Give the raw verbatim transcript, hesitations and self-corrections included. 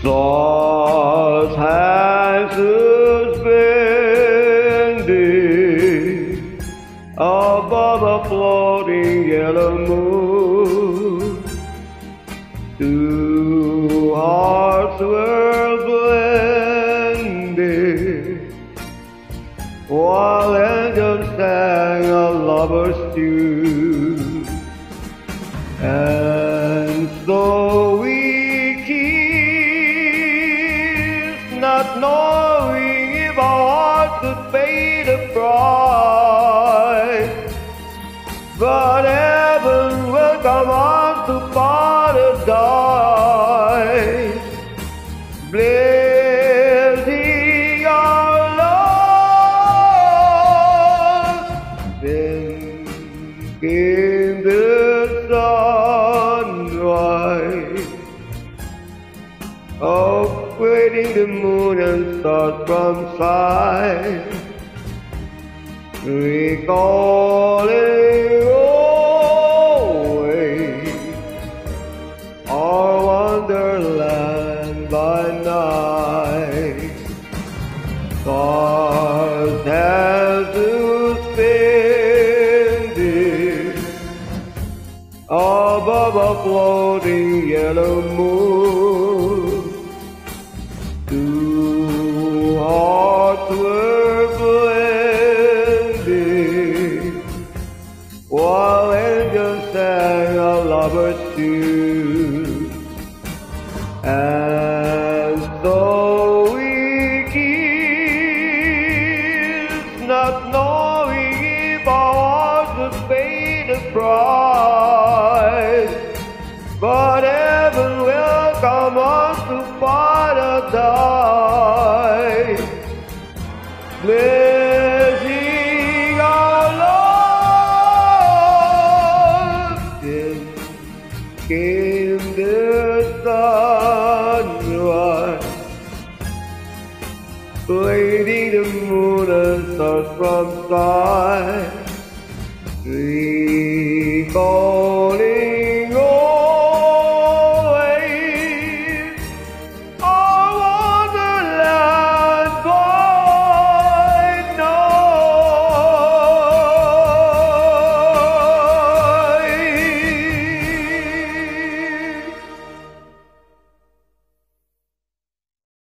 stars hang suspended above a floating yellow moon. Two hearts were blended while angels sang a lover's tune. And so we kissed, not knowing if our hearts could pay the price. But heaven will come us to paradise, blessing our love. Then came the sunrise, upgrading the moon and stars from sight, recalling always our wonderland by night. Stars have suspended above a floating yellow moon. Two hearts were blended while angels sang a lover's tune. And so we kissed, not knowing if our hearts would pay the price. But heaven welcome us to paradise, blessing our love. Then came the sunrise, fading the moon and stars from sight, recalling